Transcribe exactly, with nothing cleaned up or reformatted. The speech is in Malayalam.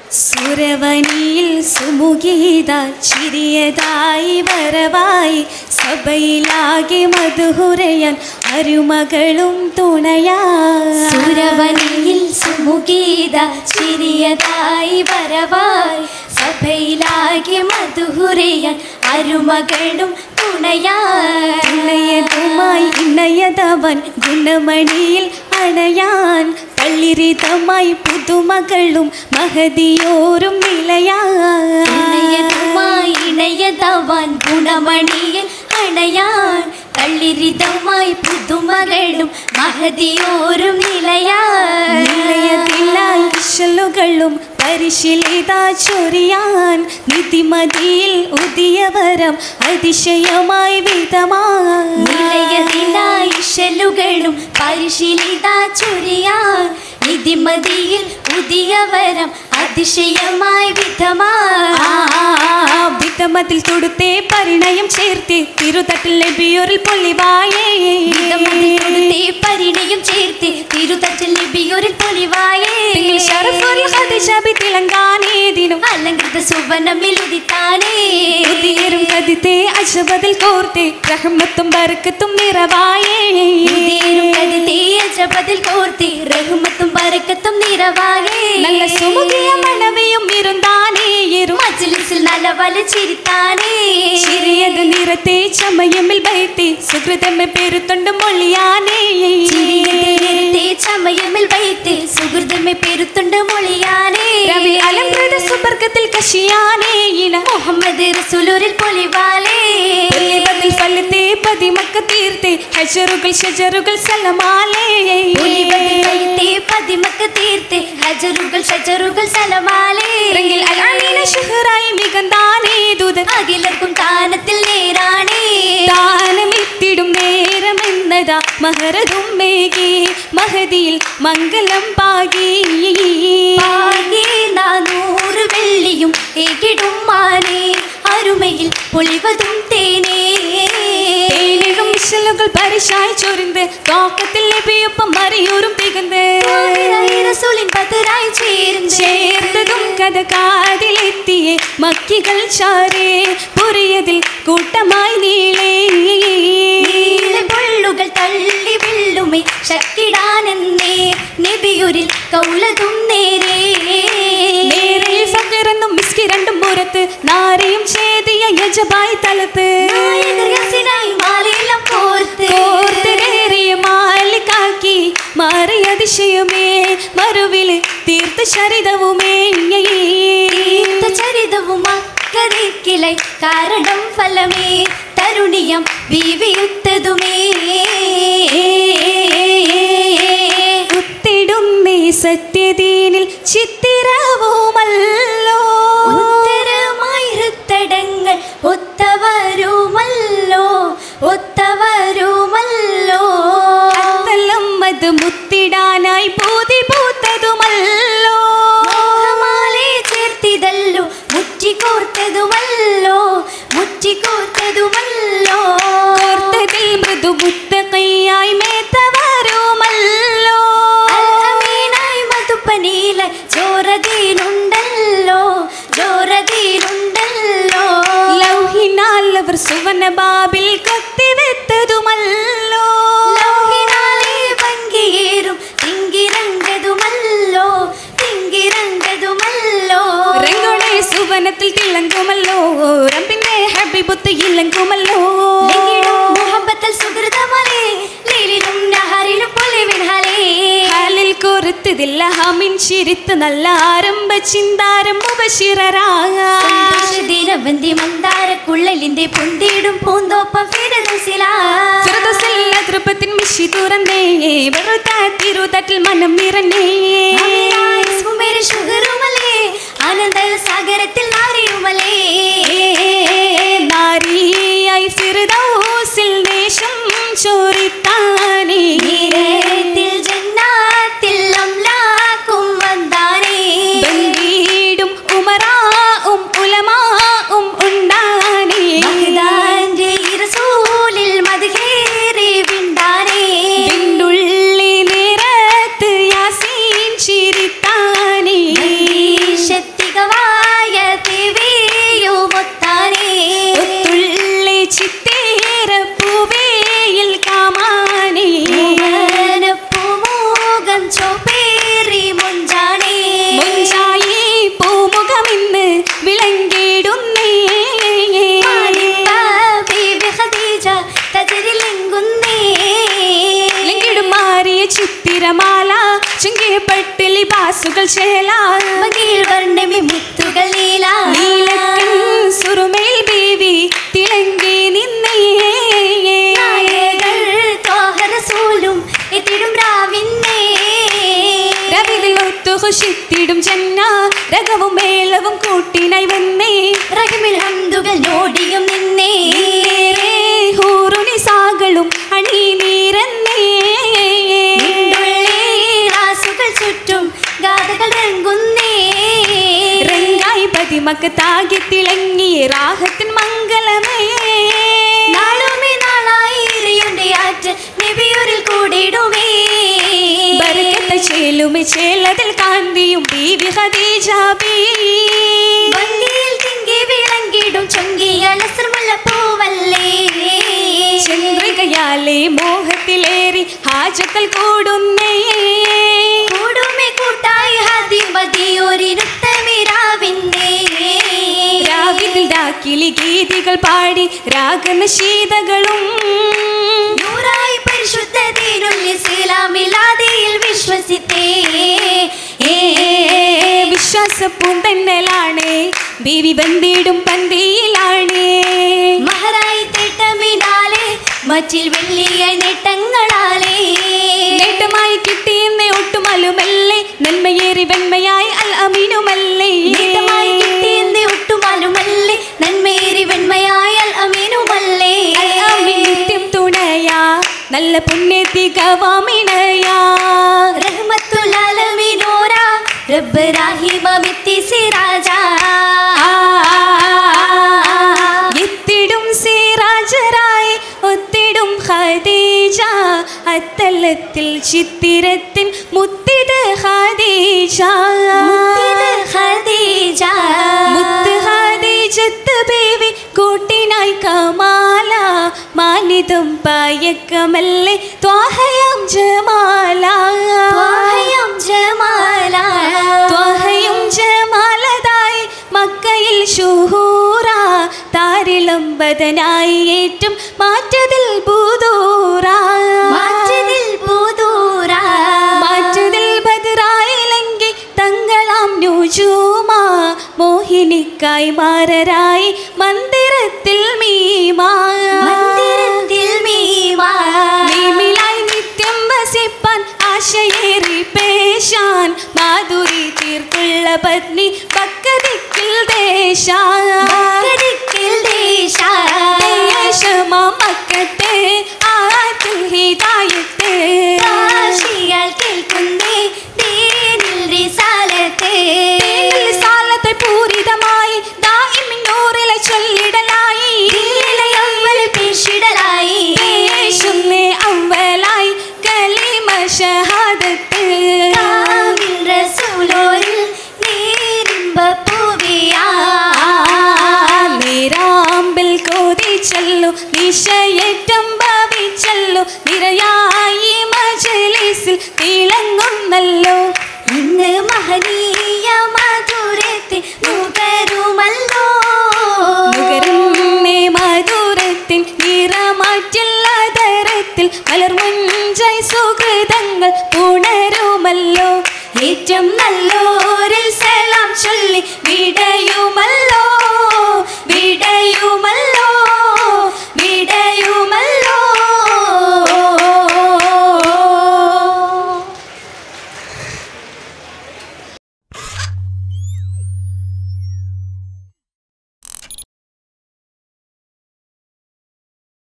സുരവനിയിൽ സുമുഖീത ചിരിയതായി വരവായി സഭയിലാകെ മധുഹുരയാൻ അരുമകളും തുണയായി. സുരവനിയിൽ സുമുഖീത ചിരിയതായി വരവായി സഭയിലാകെ മധുഹുരയാൻ അരുമകളും തുണയായി. ഇണയതുമായി ഇണയതവൻ ഗുണമണിയിൽ അണയാൻ പള്ളിരിതമായി പുതുമകളും മഹതിയോരും നിലയായി. ഇണയതുമായി ഇണയതവൻ ഗുണമണിയിൽ അണയാൻ പള്ളിരിതമായി പുതുമകളും മഹതിയോരും നിലയായി. നിലയത്തിലായി ഇശലുകളും പരിശീലിത ചൊരിയാൻ നിധിമതിയിൽ ഉദിയവരം അതിശയമായി വിധമായി. നിലയത്തിലായി ഇശലുകളും പരിശീലിത ചൊരിയാൻ നിധിമതിയിൽ ഉദിയവരം അതിശയമായി വിധമായി. വിധമതിൽ തൊടുത്തേ പരിണയം ചേർത്തേ തിരുതട്ടിൽ ലഭിയൊരിൽ പൊളിവായേ. വിധമതിൽ പരിണയം ചേർത്തേ തിരുതട്ടിൽ ലഭിയൊരിൽ പൊളിവായേ. തിളങ്കാനേതിനും അലങ്കൃത സുവനമിലുദിത്താനേ ഉദിയരും കതിത്തേ അശബതിൽ കോർത്തേ റഹ്മത്തും ബർക്കത്തും നിറവായേ. ഉദിയരും കതിത്തേ അശബതിൽ കോർത്തേ റഹ്മത്തും ബർക്കത്തും നിറവായേ. നല്ല സുമുഖിയ മണവയും ഇരുന്നാനേ എരും മജ്ലിസിൽ നലവല ചിരിത്താനേ. ചിരിയത് നിറത്തെ ചമയമിൽ വൈത്തേ സുഹൃതമെ പെരുത്തൊണ്ട് മൊഴിയാനേ. ചിരിയത്തെ ചമയമിൽ വൈത്തേ സുഹൃതമെ പെരുത്തൊണ്ട് മൊഴിയാനേ. രവി അലങ്കൃത സുബർക്കത്തിൽ കശിയാനേ ഇല മുഹമ്മദ് റസൂലുരിൽ പൊലിവാലേ. പൊലിവതിൽ ഫലത്തെ പതിമക്ക തീർത്തേ ഹജറുകൾ ഷജറുകൾ സലമാലേ. പൊലിവതിൽ ഫലത്തെ പതിമക്ക തീർത്തേ ഹജറുകൾ ഷജറുകൾ സലമാലേ. റംഗിൽ അലാനീന ഷുഹറായി മികന്താനേ ദൂതൻ അഖിലർക്കും താനത്തിൽ നേരാണേ. താനമിത്തിടും നേരമെന്നതാ മഹരതും മേകി മഹദിയിൽ മംഗളം പാകി. പാകി നാനൂറ് വെള്ളിയും ഏകിടും മാനേ അരുമയിൽ പൊളിവതും തേനേ. തേനിലും മിശലുകൾ പരിശായി ചൊരിന്ത് തോക്കത്തിൽ ലഭിയൊപ്പം മറിയൂരും തികന്ത് റസൂലിൻ പതരായി ചേർന്ന് ചേർത്തതും കഥ കാതിലെത്തിയേ മക്കികൾ ചാരേ പുറിയതിൽ കൂട്ടമായി നീളേ. പൊള്ളുകൾ തള്ളി വെള്ളുമേ ശക്കിടാനെന്നേ നബിയുരിൽ കൗളതും നേരേ. നേരെ ഫഖറെന്നും മിസ്കി രണ്ടും പുറത്ത് നാരയും ചേതിയ യജബായി തലത്ത് മാലയെല്ലാം കോർത്ത് കോർത്തേറിയ മാലിക്കാക്കി മാറി അതിശയമേ മറുവില് തീർത്ത ചരിതവുമേ. തീർത്ത ചരിതവും അക്കരക്കിളை കാരണം ഫലമേ തരുണിയം വീവിയുത്തതുമേ. ഉത്തിടുന്നേ സത്യദീനിൽ ചിത്തിരവുമല്ലോ ഉത്തരമായി ഹൃത്തടങ്ങൾ ഒത്തവരുമല്ലോ ഒത്തവരുമല്ലോ. അത്തലം അത് മുത്തിടാനായി പൂതി പൂത്തതുമല്ലോ. മോഹമാലെ ചേർത്തിതല്ലോ മുറ്റിക്കോർത്തതുമല്ലോ മുറ്റിക്കോർത്തതുമല്ലോ. കോർത്തതിൽ മൃദു മുത്തഖിയായി മേത്തവരുമല്ലോ. അമീനായി മധുപ്പനീല ജോറദീനുണ്ടല്ലോ ജോറദീനുണ്ടല്ലോ. ലൗഹിനാൽ അവർ സുവന ബാബിൽ കൊത്തിവെത്തതുമല്ലോ. ലൗഹിനാലെ ഭംഗിയേറും തിങ്കിരണ്ടതുമല്ലോ തിങ്കിരണ്ടതുമല്ലോ. രംഗോടെ സുവനത്തിൽ തിളങ്ങുമല്ലോ റബ്ബിന്റെ ഹബീബുത്ത് ഇളങ്ങുമല്ലോ. മുഹബത്തൽ സുഹൃതമലേ ലീലിലും നഹറിലും പൊലിവിൻഹലേ. ഹാലിൽ കോർത്തതില്ല ഹമിൻ ചിരിത്ത് നല്ല ആരംഭ ചിന്താരം മുബശിറരാ. ദിനബന്ധി മന്ദാരക്കുള്ളലിന്റെ പൊന്തിടും പൂന്തോപ്പം ഫിർദൗസിലാ. ഫിർദൗസിൽ തൃപ്പത്തിൻ മിശി തുറന്നേ തിരുതട്ടിൽ മനം നിറഞ്ഞേ. ആനന്ദ സാഗരത്തിൽ നാരിയുമലേ നാരിയായി ഫിർദൗസിൽ ദേശം ചോരിത്താനേ. ജന്നാത്തിൽ അംലാക്കും വന്താനേ. ബന്ദീടും ഉമറാഉം ഉലമാഉം ഉണ്ടാനേ. ബഗ്ദാദിന്റെ റസൂലിൽ മദ്ഹേറി വിണ്ടാനേ. വിണ്ടുള്ളി നേരത്ത് യാസീൻ മാറിയ ചിത്തിരമാല ചുങ്കിയപ്പെട്ട് ലിബാസുകൾ ചേല മകിൽ വർണ്ണമി മുത്തുകൾ നീല നീലക്കൻ സുറുമയിൽ ബീവി തിളങ്ങി നിന്നേ നായകൾ ത്വാഹ റസൂലും എത്തിടും രാവിന്നേ രവിതിൽ ഒത്തുഹുഷിത്തിടും ജന്ന രകവും മേളവും കൂട്ടിനായി വന്നേ റഹമിൽ ഹംദുകൾ നോടിയും നിന്നേ ഹൂറുനിസാകളും അണി നീരന്നേ ാസുകൾ ചുറ്റും ഗാഥകൾ രംഗുന്നേ രംഗായി പതിമക്ക് താകി തിളങ്ങിയ റാഹത്തിൻ മംഗളമേ നാളുമേ നാളായി ഇറിയുണ്ടേ ആറ്റ് നബിയൂരിൽ കൂടിടുമേ ബർക്കത്ത് ചേലുമേ ചേലതിൽ കാന്തിയും ബീവി ഖദീജ ബീ വണ്ടിയിൽ തിങ്കി വിളങ്ങിടും ചൊങ്കിയ നസ്രമുള്ള പൂവല്ലേ ചന്ദ്രികയാലെ മോഹത്തിലേറി ഹാജകൾ കൂടുന്നേ കൂടുമേ കൂട്ടായി ഹതി മതിയൊരിരുത്തമിരാവിന്നേ രാവിതിൽ ദാക്കിലി ഗീതികൾ പാടി രാഗനശീതകളും നൂറായി പരിശുദ്ധ ദീനുൽ ഇസ്ലാമിലാദിയിൽ വിശ്വസിത്തേ വിശ്വാസപ്പൂന്തന്നലാണ് ബീവി ബന്ധിടും പന്തിയിലാണ് മഹറായി തേട്ടമിനാലെ മറ്റിൽ വെള്ളിയ നേട്ടങ്ങളാലേ നേട്ടമായി കിട്ടിയെന്ന ഒട്ടുമലുമല്ലേ നന്മയേറി വെണ്മയായി അൽ അമീനുമല്ലേ നേട്ടമായി കിട്ടിയെന്ന് ഒട്ടുമാലുമല്ലേ നന്മേറി വെണ്മയായ അൽ അമീനുമല്ലേ അൽ അമീൻ നിത്യം തുണയാ നല്ല പുണ്യത്തികവാമിണയാ റഹ്മത്തുൽ ആലമീനോരാ റബ്ബ് റഹീമമിത്തി സിറാജാ എത്തിടും സിറാജരായി ഒത്തിടും ഖദീജ അത്തലത്തിൽ ചിത്തിരത്തിൻ മുത്തിത് ഖദീജ മുത്തിത് ഖദീജ മുത്ത് ഖദീജത്ത് ബീവി കൂട്ടിനായി കമാല മാനിതും പായക്കമല്ലേ ത്വാഹയം ജമാല ത്വാഹയം ജമാല ത്വാഹയും ജമാലതായി മക്കയിൽ ശുഹൂറ താരിളംബദനായി ഏറ്റും മാറ്റതിൽ ബുദൂറ മാറ്റതിൽ ബുദൂറ മാറ്റതിൽ ബദറായിലെങ്കിൽ തങ്ങളാം നുജൂമ മോഹിനിക്കായി മാറരായി മന്ദിരത്തിൽ മീമാ മന്ദിരത്തിൽ മീമാ മീമിലായി നിത്യം വസിപ്പാൻ ആശയേറി പേശാൻ മാധുരി തീർത്തുള്ള പത്നി പക്കദിക്കിൽ ദേശാ പക്കദിക്കിൽ ദേശാ ദേശമാ മക്കത്തെ ആത്തിൽ ഹിദായത്തെ കാശിയാൽ കേൾക്കുന്നേ ദീനിൽ റിസാലത്തെ സാലത്തെ പൂരിതമായി ദായിമിൻ നൂറിലെ ചൊല്ലിടലായി ദില്ലിലെ അവ്വൽ പേശിടലായി യേശുവേ അവ്വലായി കലിമ ഷഹാദത്ത് കാമിൽ റസൂലോരിൽ നേരിമ്പ പൂവിയാ നീരാമ്പിൽ കൊതിച്ചല്ലോ നിശയേറ്റം ഭാവിച്ചല്ലോ നിരയായി മജലിസിൽ തിളങ്ങുന്നല്ലോ ഇന്ന് മഹനീയ മധുരത്തിൽ നുകരുമല്ലോ നുകരുന്നേ മധുരത്തിൻ നിറമാറ്റില്ലതരത്തിൽ മലർമഞ്ചായി സുഹൃതങ്ങൾ ഉണരുമല്ലോ ഏറ്റവും നല്ലോരിൽ സലാം ചൊല്ലി വിടയുമല്ലോ